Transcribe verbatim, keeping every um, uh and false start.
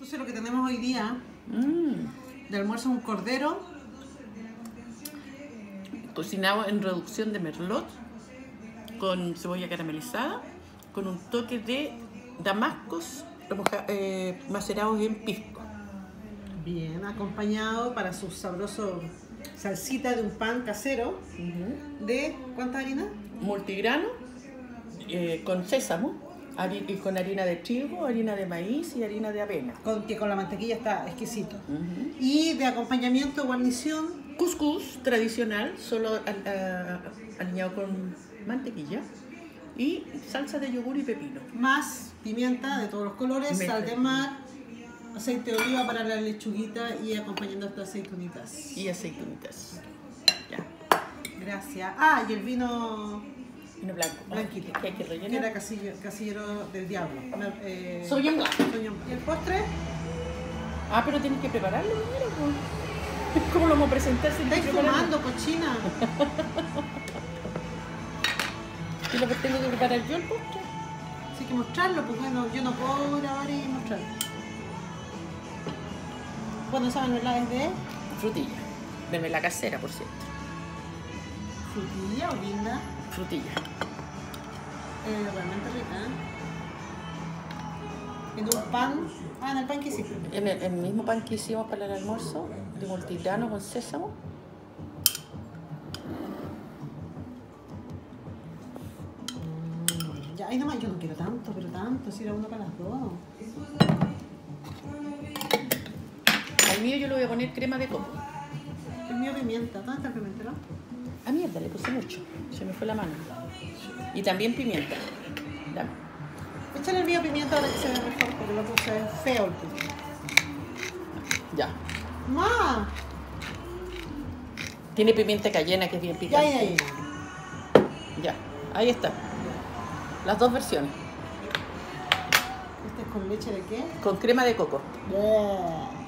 Entonces lo que tenemos hoy día Mm. de almuerzo es un cordero. Cocinado en reducción de merlot, con cebolla caramelizada, con un toque de damascos remoja- eh, macerados en pisco. Bien, acompañado para su sabroso salsita de un pan casero. Uh-huh. ¿De cuánta harina? Multigrano, eh, con sésamo, hari- y con harina de trigo, harina de maíz y harina de avena. Con, que con la mantequilla está exquisito. Uh-huh. Y de acompañamiento, guarnición. Cuscús tradicional, solo al- a- aliñado con mantequilla, y salsa de yogur y pepino. Más pimienta de todos los colores, Me- sal de mar, aceite de oliva para la lechuguita y acompañando estas aceitunitas. Y aceitunitas. Ya. Gracias. Ah, y el vino Vino blanco. blanquito, Que hay que que rellenar. era casillero, casillero del diablo. Eh, Sauvignon Blanc. Sauvignon Blanc. ¿Y el postre? Ah, pero tienes que prepararlo primero, pues. ¿Cómo lo vamos a presentar sin Estáis prepararlo? fumando, cochina. ¿Y lo que tengo que preparar yo el postre? Así que mostrarlo, porque no, yo no puedo grabar y mostrarlo. Bueno, esa mermelada es de Frutilla. Mermelada casera, por cierto. frutilla o linda. Frutilla. Eh, realmente rica, ¿eh? En un pan. Ah, en el pan que hiciste. En el, el mismo pan que hicimos para el almuerzo, de multigrano con sésamo. Ya, ahí nomás, yo no quiero tanto, pero tanto, si era uno para las dos. Al mío yo le voy a poner crema de coco. El mío pimienta, ¿dónde está el pimentero? A mierda, le puse mucho. Se me fue la mano. Y también pimienta. Dame. Échale el mío pimienta ahora que se ve mejor, porque el otro se ve feo el pimiento. Ya. ¡Ma! Tiene pimienta cayena que es bien Ya, picante. ya, ya. Ya, ahí está. Las dos versiones. ¿Este es con leche de qué? Con crema de coco. Yeah.